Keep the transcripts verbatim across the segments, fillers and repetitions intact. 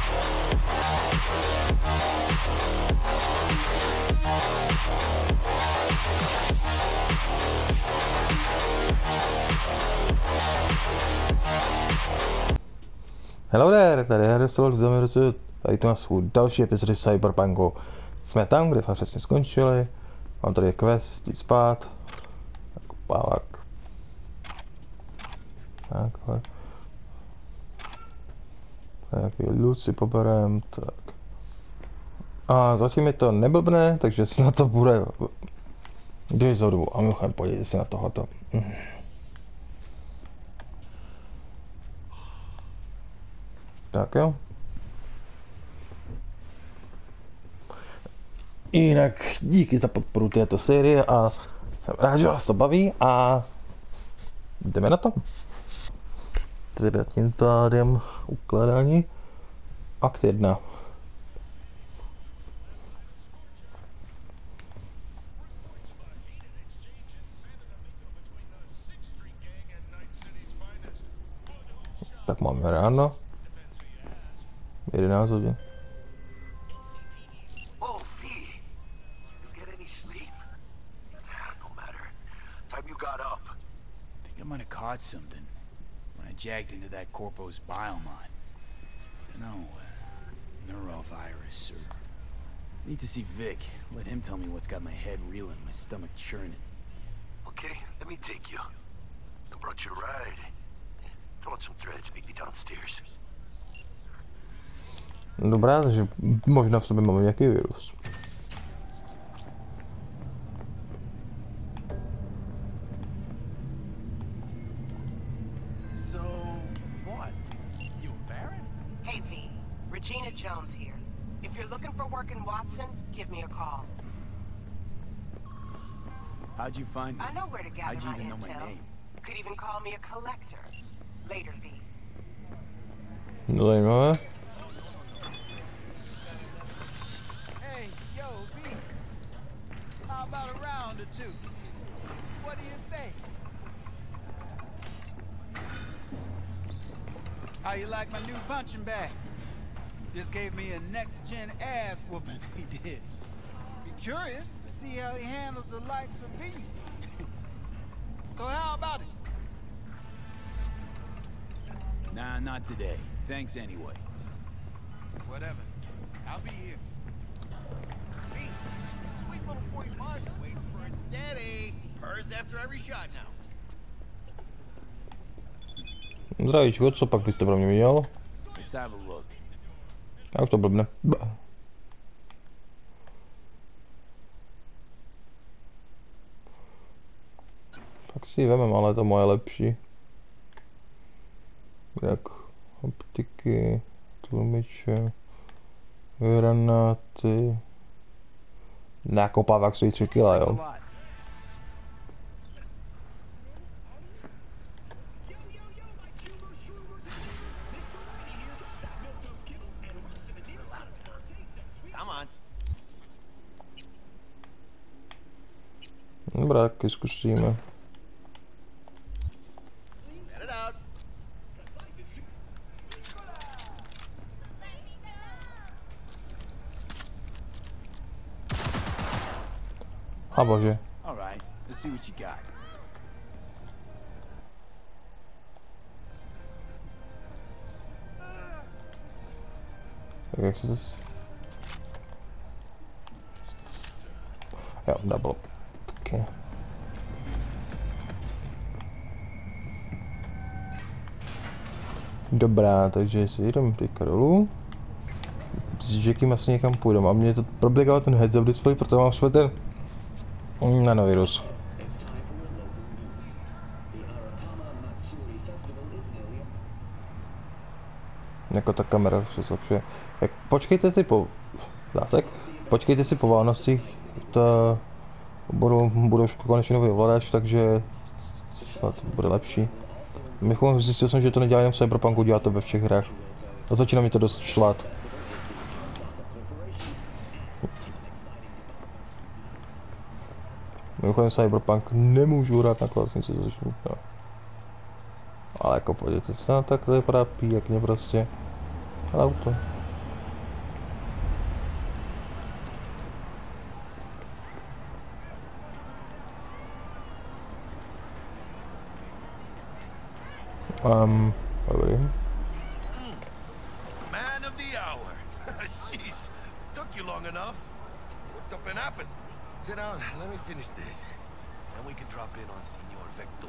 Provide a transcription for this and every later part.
Hello there, tady je Hresol, Zamirusud, tady tu na svůj další epizody Cyberpunku. Jsme tam, kde jsme přesně skončili. Mám tady quest, jít spát. Tak pávak. Takhle. Nějaký loot si poberem, tak. A zatím je to neblbné, takže snad to bude. Když zhodu, a mimochodem podívejte se na tohleto. Tak jo. Jinak díky za podporu této série a jsem rád, že vás to baví a jdeme na to. Teda tím pádem ukládání. Akt jedna. Tak máme ráno. jedenáct hodin. Oh, V, you get any sleep? No matter. Time you got up. I think I might have caught something when I jagged into that Corpo's biomon. Dunno, uh, neurovirus or... Need to see Vic. Let him tell me what's got my head reeling, my stomach churning. Okay, let me take you. I brought you a ride. Throw on some threads, meet me downstairs. Dobrá, takže možná v sobě máme nějaký virus. So, what? You embarrassed? Hey V, Regina Jones here. If you're looking for work in Watson, give me a call. How'd you find me? I know where to gather How'd you my even know my intel. name? Could even call me a collector. Later, V. No zajímavé. Hey, yo, V. How about a round or two? What do you say? How you like my new punching bag? Just gave me a next-gen ass whooping, he did. Be curious to see how he handles the likes of V. So how about it? Nah, not today. Thanks anyway. Whatever. I'll be here. V, sweet little forty-five's waiting for its daddy. Purrs after every shot now. Zdravíčko, co pak byste pro mě viděl? Let's have a look. Já už to blbne. Tak si vemem, ale to moje lepší. Jak optiky, tlumiče, granáty. Nakopávák stojí tři kila, Thanks a jo. lot. Come on. Dobrá, taky zkusíme. Get it out. A bože. All right, let's see what you got. Tak jak se to... Jo, double. Okay. Dobrá, takže si jdem teďka dolů. S Jackiem asi někam půjdeme a mě to proběgalo ten heads-up display, protože mám svůj ten nanovirus. Jako ta kamera se zlepšuje. Jak, počkejte si po... Zásek. Počkejte si po Vánocích. To... Budu, budu už konečně nový ovladač, takže... Snad to bude lepší. Mimochodem zjistil jsem, že to nedělá jen v Cyberpunku, dělá to ve všech hrách. A začíná mi to dost štvát. Mimochodem Cyberpunk nemůžu hrát na klávesnici, což no. Ale jako podívejte se na tak, to vypadá pěkně prostě. Auto. Um, dobrý. Man of the hour. Jeez, took you long enough. Looked up and happened. Sit down, let me finish this. Then we can drop in on Senor Vector.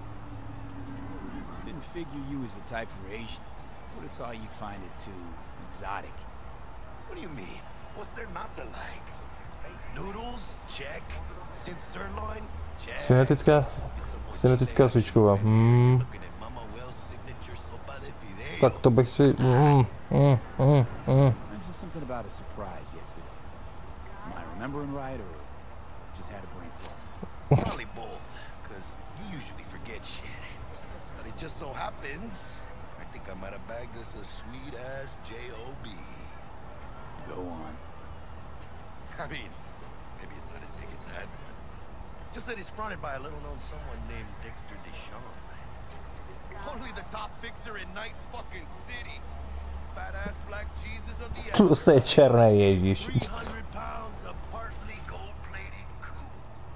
Didn't figure you was the type for Asian. Would have thought you'd find it too exotic. What do you mean? What's there not to like? Noodles? Check. Since sirloin? Check. Synetická, synetická svíčková. Hmm. Looking at Mama Wells' signature sopa de fideos. Tak to bych si... Mm, mm, mm, mm. Mentioned something about a surprise yesterday. Am I remembering right, or just had a brain fart? Probably both, because you usually forget shit. But it just so happens, I think I might have bagged us a sweet-ass J O B. Go on. I mean, maybe it's not as big as that, but just that it's fronted by a little-known someone named Dexter Deshawn. Only the top fixer in Night fucking City. Fat-ass black Jesus of the Tu se je černý, ježíš. three hundred pounds of partly gold-plated coup.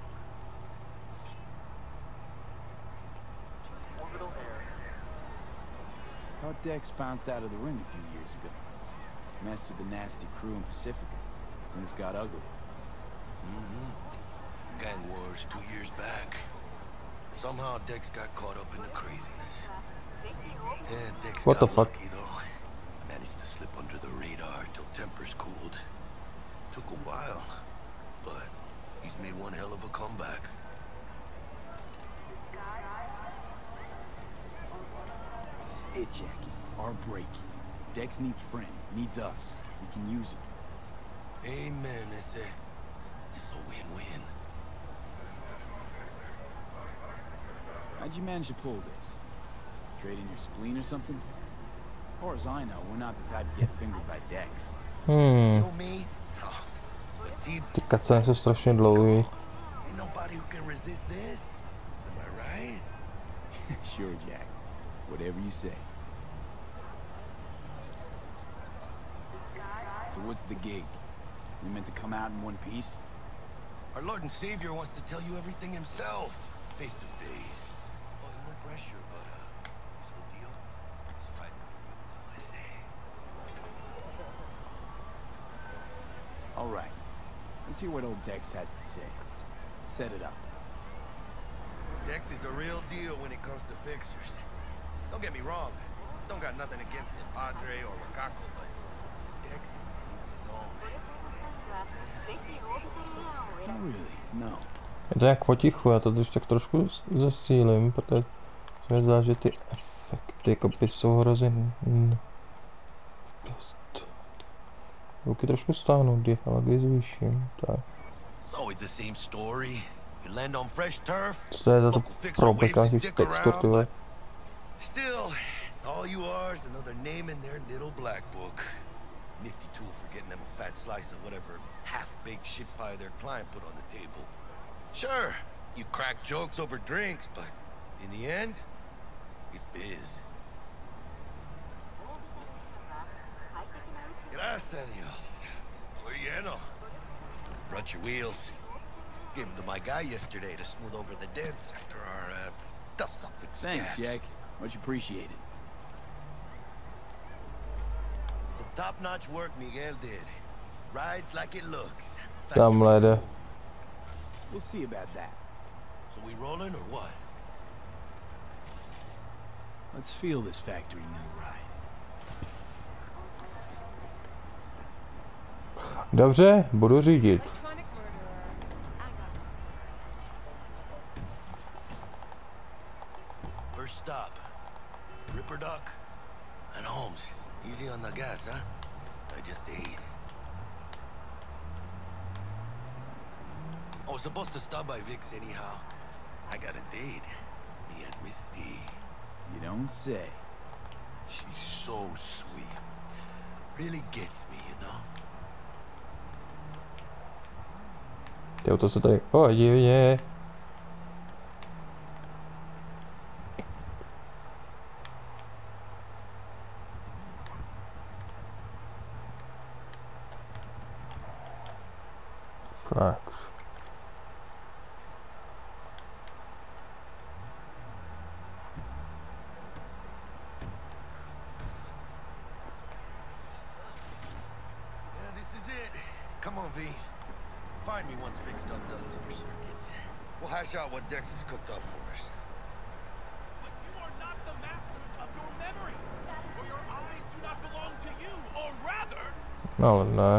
Thought Dex bounced out of the ring a few years ago. Messed with the nasty crew in Pacifica. Things got ugly. Mm-hmm. Gang wars two years back. Somehow Dex got caught up in the craziness. Yeah, Dex What got the fuck? lucky though. Managed to slip under the radar till tempers cooled. Took a while, but he's made one hell of a comeback. This is it, Jackie. Our break. Dex needs friends, needs us. We can use it. Amen. It's a, it's a win-win. How'd you manage to pull this? Trade in your spleen or something? As far as I know, we're not the type to get fingered by Dex. Hmm. You know me? Oh, but deep, Ty cutscény jsou strašně dlouhý. ain't nobody who can resist this. Am I right? Sure, Jack. Whatever you say. So what's the gig? We meant to come out in one piece? Our Lord and Savior wants to tell you everything himself, face to face. Oh, no pressure, but uh, this whole deal is fighting I say. All right. Let's hear what old Dex has to say. Set it up. Dex is a real deal when it comes to fixers. Don't get me wrong. Don't got nothing against El Padre or Wakako, but Dex is his own. Not really, no. Jde jak potichu, já to teď tak trošku zesílím, protože se mi zdá, že ty efekty jakoby jsou hrozně dost. Ruky trošku stáhnu, ale když zvýším, tak. It's always the same story. You land on fresh turf, Co to je za to local fixer probek waves his nějakých dick textur, around, ty vole? but still, all you are is another name in their little black book. Nifty tool for getting them a fat slice of whatever half-baked shit pie their client put on the table. Sure, you crack jokes over drinks, but in the end, it's biz. Gracias a Dios. Estoy lleno. Brought your wheels. Gave them to my guy yesterday to smooth over the dents after our uh, dust-up with the Thanks, scabs. Jack. Much appreciated. Some top-notch work Miguel did. Rides like it looks. Tam lede. We'll see about that. So we rolling or what? Let's feel this factory new ride. Dobře, budu řídit. Electronic murderer. I got it. First stop. Ripper Duck and Holmes. Easy on the gas, huh? I just ate. I was supposed to stop by Vic's anyhow. I got a date. Me and Misty. You don't say. She's so sweet. Really gets me, you know? Ty auto se tady... O, divně. Tak. Come on, V. Find me once Vic's done dusting your circuits. We'll hash out what Dex has cooked up for us. But you are not the masters of your memories. For your eyes do not belong to you, or rather... Oh no.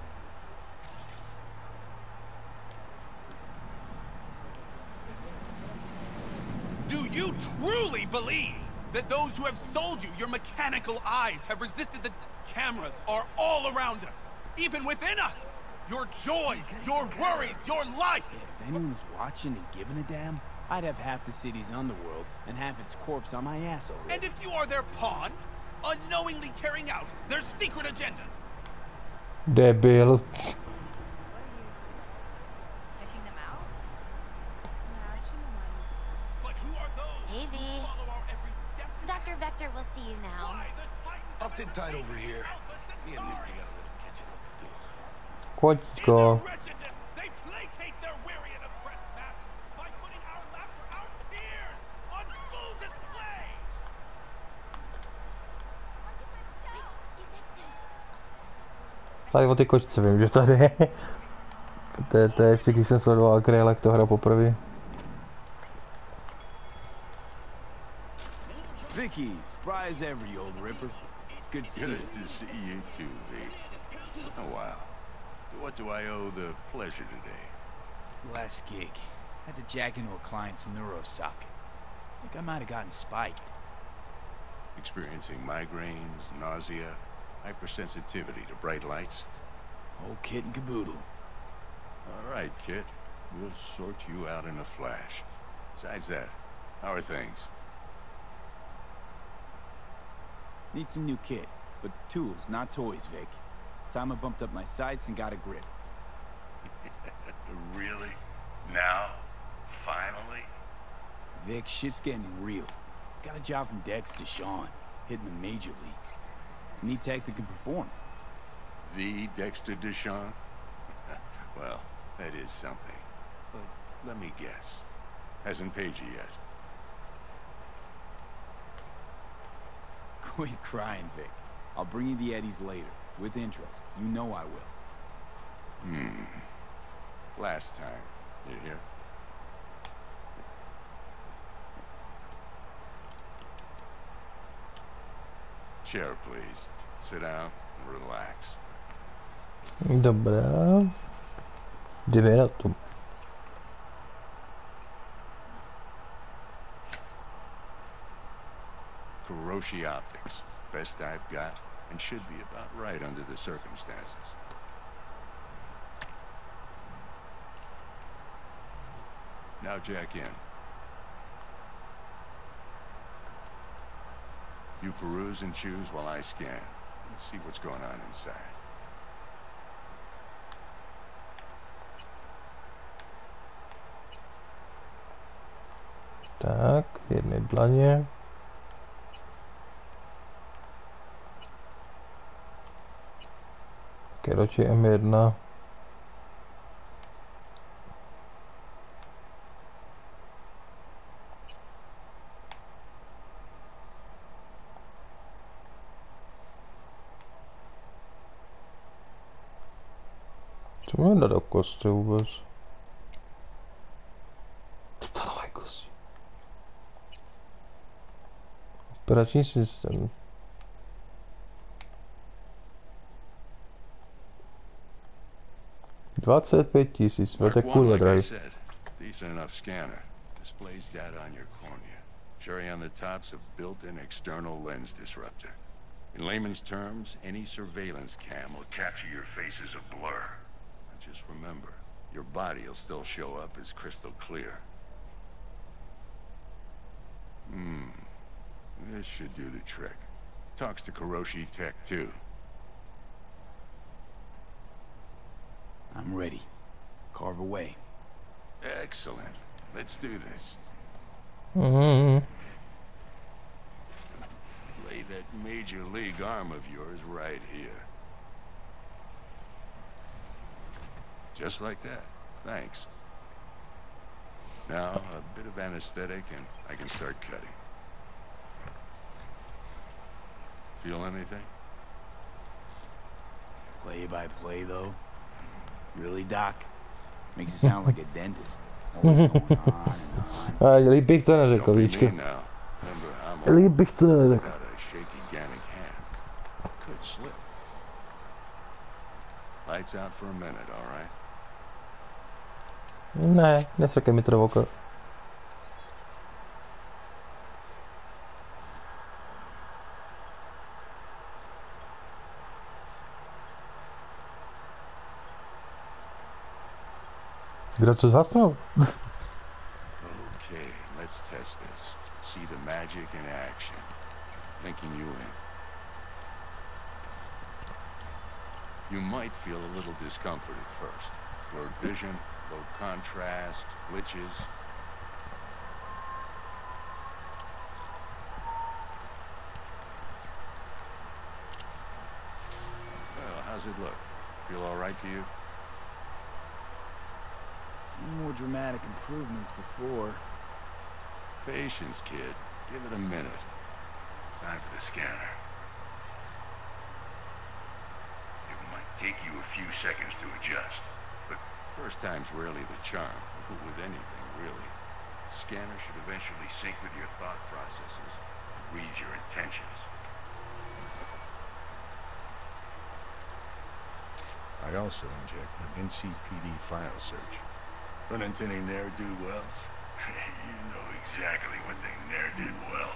Do you truly believe that those who have sold you your mechanical eyes have resisted the cameras are all around us, even within us? Your joys, your worries, your life! Yeah, if anyone was watching and giving a damn, I'd have half the city's underworld and half its corpse on my ass already. And if you are their pawn, unknowingly carrying out their secret agendas. Debil. What are you checking them out? Nah, Chimamanda. But who are those Hey, V. who follow our every step? Doctor Vector will see you now. Why the Titans I'll of sit tight over here. Alpha Me and Misty Centauri? got a little catching up to do. Chodź In go. their wretchedness, they placate their weary and oppressed masses by putting our laughter, our tears, on full display. Tady o ty kočce vím, že tady je. To je, to je ještě, když jsem sledoval Grail, jak to hra poprvé. Vicky, spry as ever, you old ripper. It's good to see you. Good to see you too, V. Oh, wow. What do I owe the pleasure today? Last gig. Had to jack into a client's neuro socket. Think I might have gotten spiked. Experiencing migraines, nausea, hypersensitivity to bright lights? Whole kit and caboodle. All right, kid. We'll sort you out in a flash. Besides that, how are things? Need some new kit, but tools, not toys, Vic. Time I bumped up my sights and got a grip. Really? Now? Finally? Vic, shit's getting real. Got a job from Dex to Sean, hitting the major leagues. Need tech that can perform. The Dexter Deshawn? Well, that is something. But let me guess. Hasn't paid you yet. Quit crying, Vic. I'll bring you the eddies later, with interest. You know I will. Hmm. Last time, you hear? Chair, please. Sit down and relax. Dobrá. Jdeme na to. Kuroshi Optics. Best I've got, and should be about right under the circumstances. Now jack in. You peruse and choose while I scan. See what's going on inside. Tak, jednej dlaně. Keroči M jedna. Co máme do kosti vůbec? Totalové kosti. Operační systém. dvacet pět tisíc, to je kurva Like I drahý. said, decent enough scanner. Displays data on your cornea. Cherry on the top's a built-in external lens disruptor. In layman's terms, any surveillance cam will capture your face as a blur. And just remember, your body will still show up as crystal clear. Hmm. This should do the trick. Talks to Kuroshi Tech, too. I'm ready. Carve away. Excellent. Let's do this. Mm-hmm. Lay that major league arm of yours right here. Just like that. Thanks. Now, a bit of anesthetic and I can start cutting. Feel anything? Play by play, though. Really, Doc? Makes you sound like a dentist. Always going on and on. A líp bych to neřekl, víčko. Líp bych to neřekl. Lights out for a minute, all right? Ne, nesrkej mi to do oka. Kdo co zhasnul? Okay, let's test this. See the magic in action. Linking you in. You might feel a little discomfort at first. Blurred vision, low contrast, glitches. Well, how's it look? Feel all right to you? Seen more dramatic improvements before. Patience, kid. Give it a minute. Time for the scanner. It might take you a few seconds to adjust, but first time's rarely the charm, with anything, really. Scanner should eventually sync with your thought processes, read your intentions. I also inject an N C P D file search. Run into any ne'er-do-wells? You know exactly what they ne'er did well.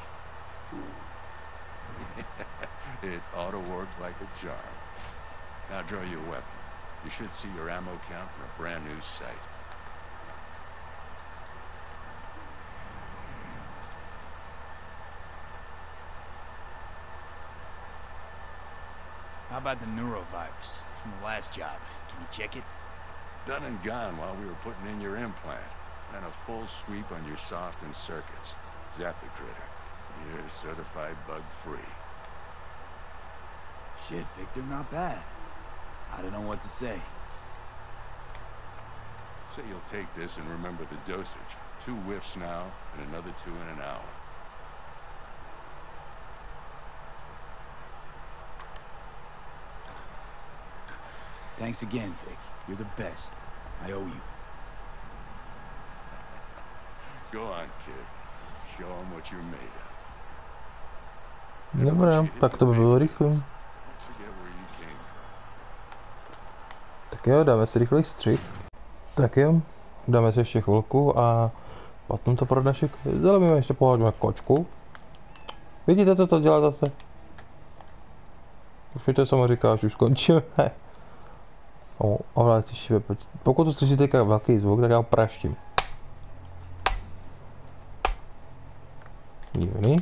It ought to work like a charm. Now draw your weapon. You should see your ammo count in a brand new sight. How about the neurovirus from the last job? Can you check it? Done and gone while we were putting in your implant. And a full sweep on your soft and circuits. Zap the critter. You're certified bug-free. Shit, Victor, not bad. I don't know what to say. Say you'll take this and remember the dosage. Two whiffs now, and another two in an hour. Thanks again, Vic. You're the best. I owe you. Go on, kid. Show them what you're made of. Dobrá, tak to by bylo rychle. Tak jo, dáme si rychlý střih. Tak jo, dáme si ještě chvilku a potom to pro dnešek zalemíme, ještě pohledíme kočku. Vidíte, co to dělá zase? Už mi to samo říkáš, už končíme. O, ovládci šive. Pokud to slyšíte jako velký zvuk, tak já ho praštím. Divný.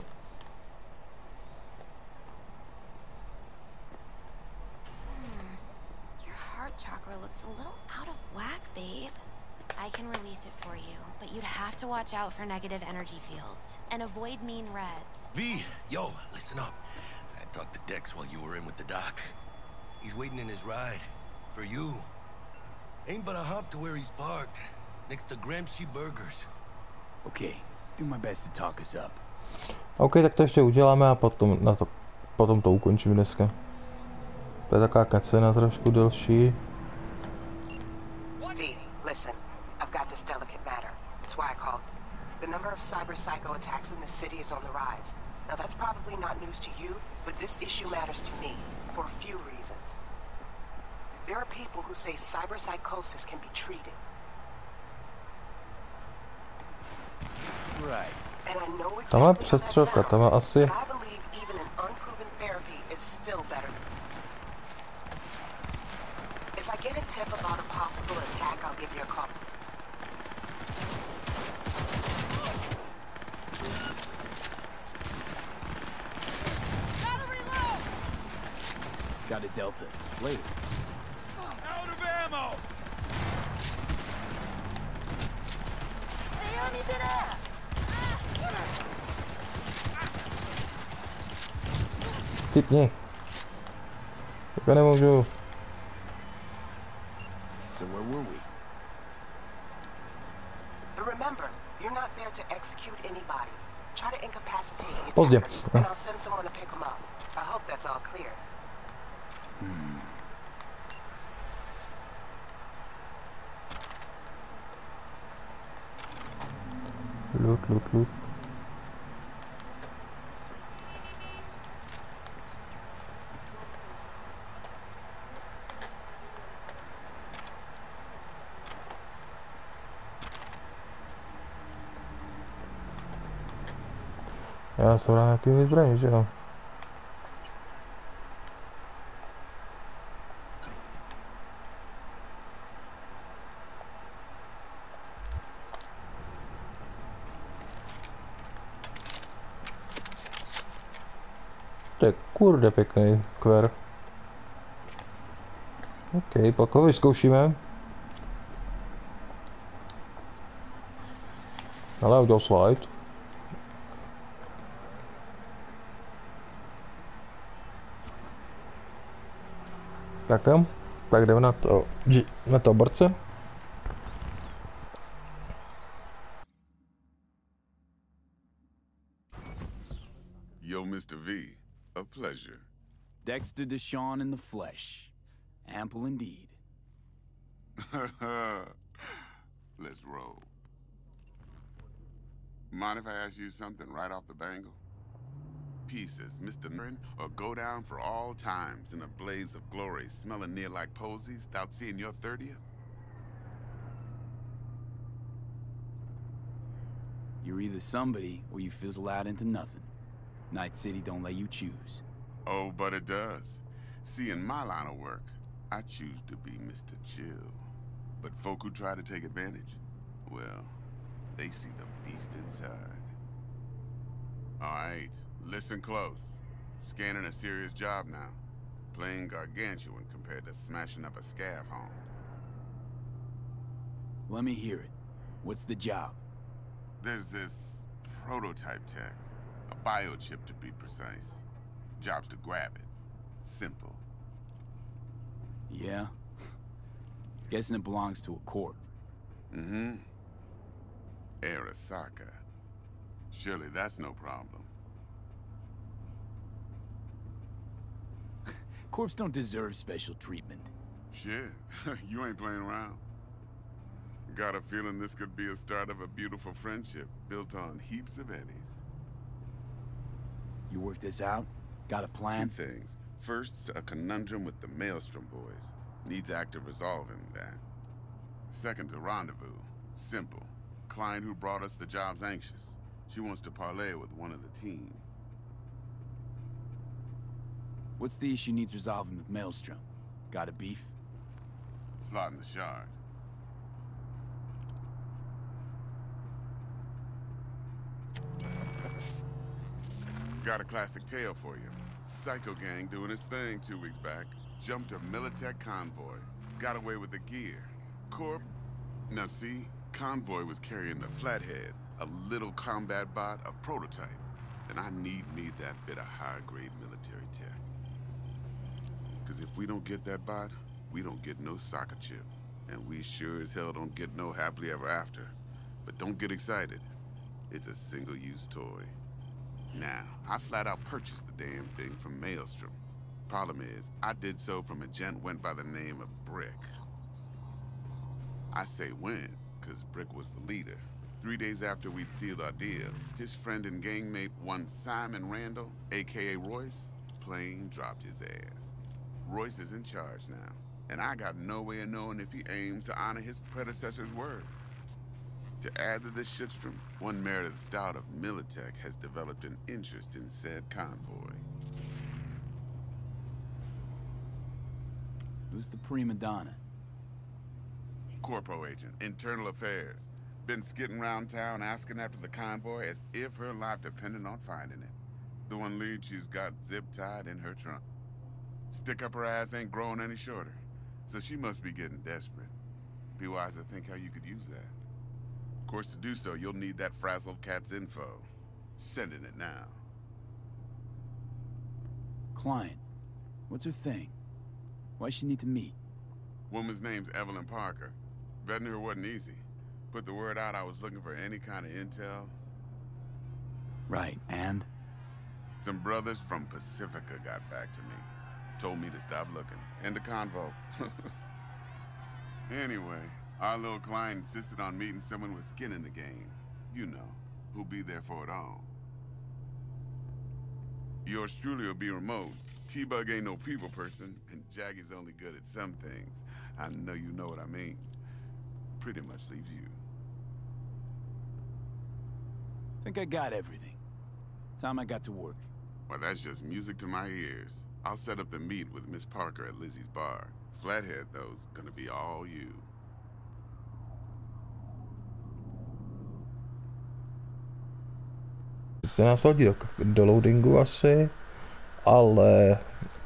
Your heart chakra looks a little out of whack, babe. I can release it for you, but you'd have to watch out for negative energy fields and avoid mean reds. V, yo, listen up. I talked to Dex while you were in with the doc. He's waiting in his ride. For you. Ain't but a hop to where he's parked. Next to Gramsci Burgers. Okay, do my best to talk us up. OK, tak to ještě uděláme a potom, na to, potom to ukončím dneska. To je taková kacena trošku delší. V, listen, I've got this delicate matter. That's why I called. The number of cyber psycho attacks in the city is on the rise. Now that's probably not news to you, but this issue matters to me for a few reasons. There are people who say cyberpsychosis can be treated. Right. And I know exactly Tamhle how that přestřelka, sounds, tam asi. but I believe even an unproven therapy is still better. If I get a tip about a possible attack, I'll give you a call. Gotta reload! Got a Delta. Later. Out of ammo! Cipni. Tak nemůžu. So where were we? But remember, you're not there to execute anybody. Try to incapacitate the Pozdě. attacker, and I'll send someone to pick him up. I hope that's all clear. Hmm. Loot, loot, loot. Já jsem na nějaký vyzbraní, že jo? To je kurde pěkný kver. OK, pak ho vyzkoušíme. Ale udělal slide. Tak jo, tak jdeme na to, na to borce. Yo, Mister V, a pleasure. Dexter Deshawn in the flesh. Ample indeed. Let's roll. Mind if I ask you something right off the bangle? Pieces, Mister Marin, or go down for all times in a blaze of glory, smelling near like posies, without seeing your thirtieth? You're either somebody, or you fizzle out into nothing. Night City don't let you choose. Oh, but it does. See, in my line of work, I choose to be Mister Chill. But folk who try to take advantage, well, they see the beast inside. All right, listen close. Scanning a serious job now. Playing gargantuan compared to smashing up a scav home. Let me hear it. What's the job? There's this prototype tech. A biochip to be precise. Job's to grab it. Simple. Yeah? Guessing it belongs to a corp. Mm-hmm. Arasaka. Surely that's no problem. Corps don't deserve special treatment. Shit, you ain't playing around. Got a feeling this could be a start of a beautiful friendship built on heaps of eddies. You work this out? Got a plan? Two things. First, a conundrum with the Maelstrom boys. Needs active resolving that. Second, a rendezvous. Simple. Client who brought us the job's anxious. She wants to parlay with one of the team. What's the issue needs resolving with Maelstrom? Got a beef? Slot in the shard. Got a classic tale for you. Psycho gang doing its thing two weeks back. Jumped a Militech convoy. Got away with the gear. Corp. Now see, convoy was carrying the Flathead, a little combat bot, a prototype. And I need me that bit of high-grade military tech. Cause if we don't get that bot, we don't get no soccer chip. And we sure as hell don't get no happily ever after. But don't get excited. It's a single-use toy. Now, I flat out purchased the damn thing from Maelstrom. Problem is, I did so from a gent went by the name of Brick. I say when, cause Brick was the leader. Three days after we'd sealed our deal, his friend and gangmate, one Simon Randall, aka Royce, plain dropped his ass. Royce is in charge now, and I got no way of knowing if he aims to honor his predecessor's word. To add to this shitstorm, one Meredith Stout of Militech has developed an interest in said convoy. Who's the prima donna? Corpo agent, internal affairs. Been skidding around town asking after the convoy as if her life depended on finding it. The one lead she's got zip-tied in her trunk. Stick up her ass ain't growing any shorter, so she must be getting desperate. Be wise to think how you could use that. Of course, to do so, you'll need that frazzled cat's info. Sending it now. Client. What's her thing? Why she need to meet? Woman's name's Evelyn Parker. Vetting her wasn't easy. Put the word out I was looking for any kind of intel. Right, and? Some brothers from Pacifica got back to me. Told me to stop looking. End of convo. Anyway, our little client insisted on meeting someone with skin in the game. You know, who'll be there for it all. Yours truly will be remote. T-Bug ain't no people person, and Jaggy's only good at some things. I know you know what I mean. Pretty much leaves you. Think I got everything. Time I got to work. Well, that's just music to my ears. I'll set up the meet with Miss Parker at Lizzie's bar. Flathead, though's gonna be all you. Se nás hodí do, do loadingu asi, ale...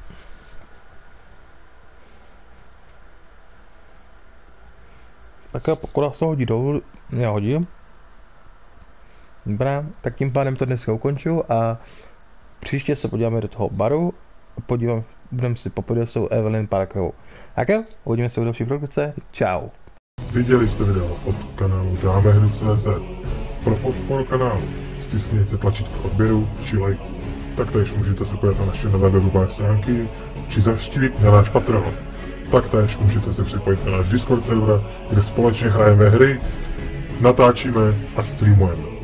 Tak pokud nás to hodí dolů, já hodím. Dobrá, tak tím pádem to dneska ukonču a příště se podíváme do toho baru a podívám, budeme si popovědět s tou Evelyn Parkerovou. Tak jo, uvidíme se u další produkce, čau. Viděli jste video od kanálu dáme hry tečka cé zet. Pro podporu kanálu stiskněte tlačítko odběru či like. Taktéž můžete se podívat na naše nové webové stránky či zavštívit na náš Patreon. Taktéž můžete se připojit na náš Discord server, kde společně hrajeme hry, natáčíme a streamujeme.